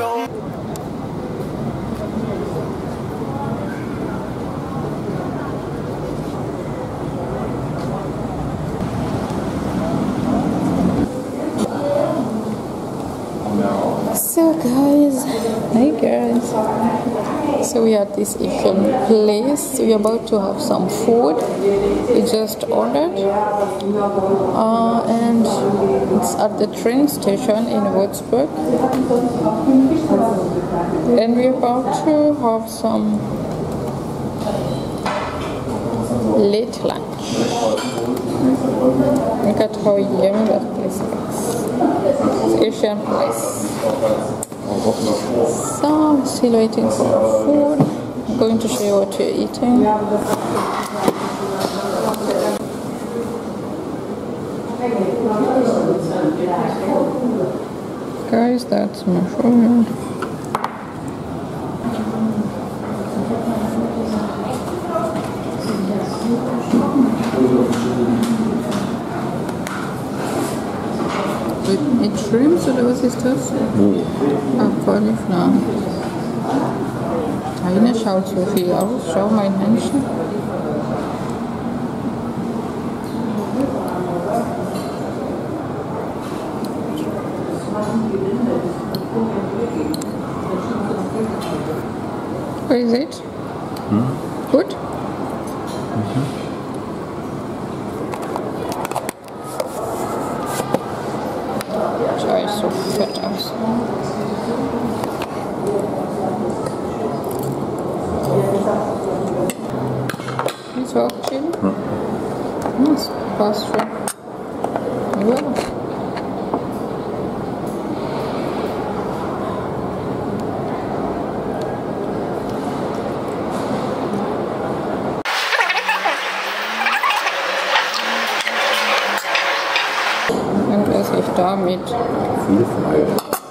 So guys, hi guys. So we are at this Asian place. We're about to have some food. We just ordered, and it's at the train station in Würzburg. And we're about to have some late lunch. Look at how yummy that place looks. It's Asian place. So I'm still waiting for food. I'm going to show you what we're eating. Guys, that's my food. Mit Shrimps oder was ist das? Ah, Cauliflower. Eine schaut so viel aus. Schau mal, Menschen. What is it? Good? Schau so fett aus. Ist auch schön? Das passt schon. Ja. Und was ich damit? Viel frei.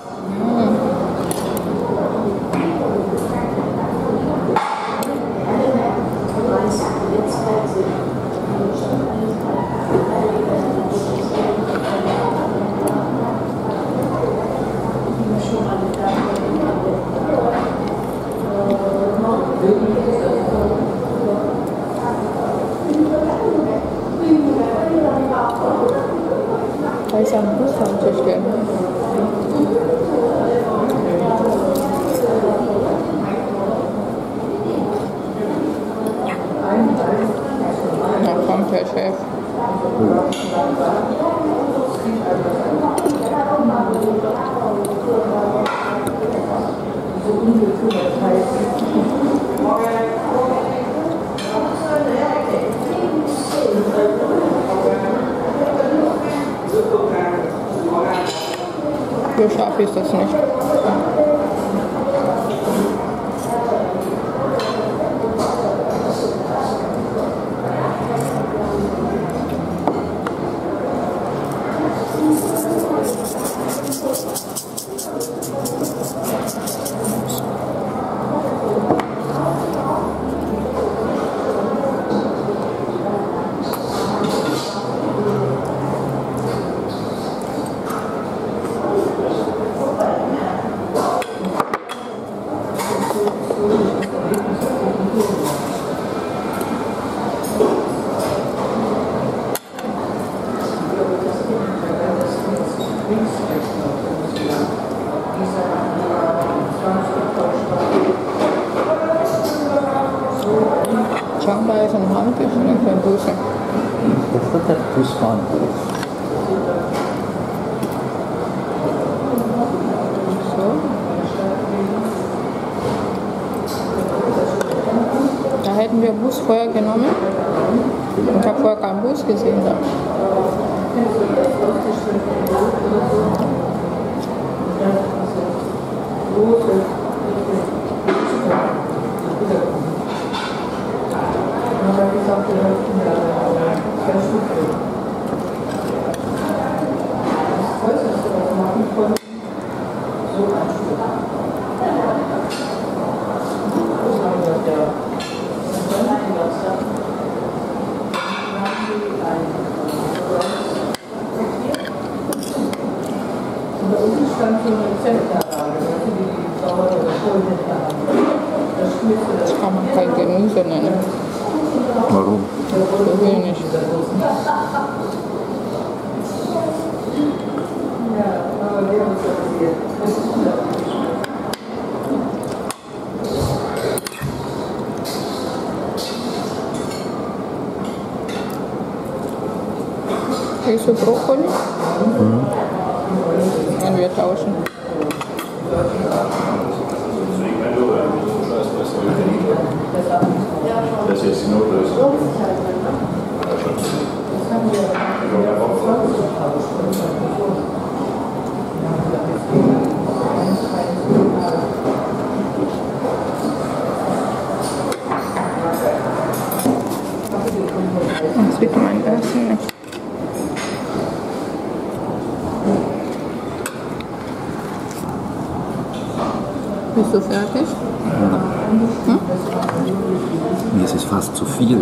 Da ist ein Buch am Tisch stehen. Da kommt der Chef. So scharf ist das nicht. Schau, da ist ein Handtisch und ein Busse. Das wird der Busbahn. So. Da hätten wir Bus vorher genommen. Ich habe vorher keinen Bus gesehen. Da. Unten stand so eine Zeltanlage, Das kann man kein Gemüse nennen. Warum? So wenig. Willst du Brokkoli? Dann wir tauschen. Das ist jetzt die Notlösung. Das sieht mein Essen nicht. Bist du fertig? Hm? Mir ist es fast zu viel.